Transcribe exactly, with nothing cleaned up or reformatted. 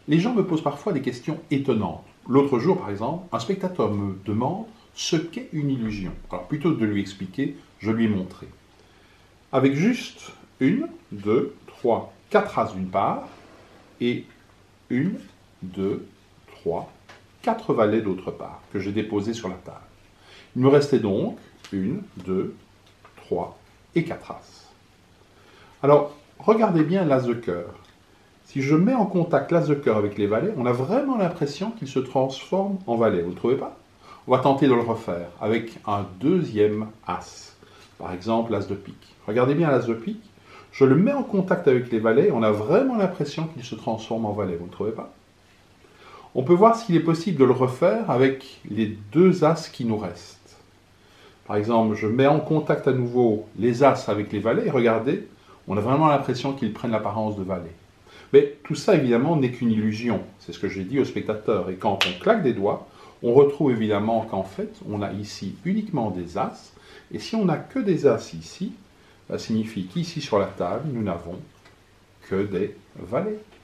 Les gens me posent parfois des questions étonnantes. L'autre jour, par exemple, un spectateur me demande ce qu'est une illusion. Alors, plutôt que de lui expliquer, je lui ai montré. Avec juste une, deux, trois, quatre As d'une part, et une, deux, trois, quatre valets d'autre part, que j'ai déposées sur la table. Il me restait donc une, deux, trois et quatre As. Alors, regardez bien l'As de cœur. Si je mets en contact l'As de cœur avec les valets, on a vraiment l'impression qu'il se transforme en valet. Vous ne trouvez pas? On va tenter de le refaire avec un deuxième As. Par exemple, l'As de pique. Regardez bien l'As de pique. Je le mets en contact avec les valets, on a vraiment l'impression qu'il se transforme en valet. Vous ne trouvez pas? On peut voir s'il est possible de le refaire avec les deux As qui nous restent. Par exemple, je mets en contact à nouveau les As avec les valets, et regardez, on a vraiment l'impression qu'ils prennent l'apparence de valets. Mais tout ça, évidemment, n'est qu'une illusion. C'est ce que j'ai dit au spectateur. Et quand on claque des doigts, on retrouve évidemment qu'en fait, on a ici uniquement des As. Et si on n'a que des As ici, ça signifie qu'ici sur la table, nous n'avons que des valets.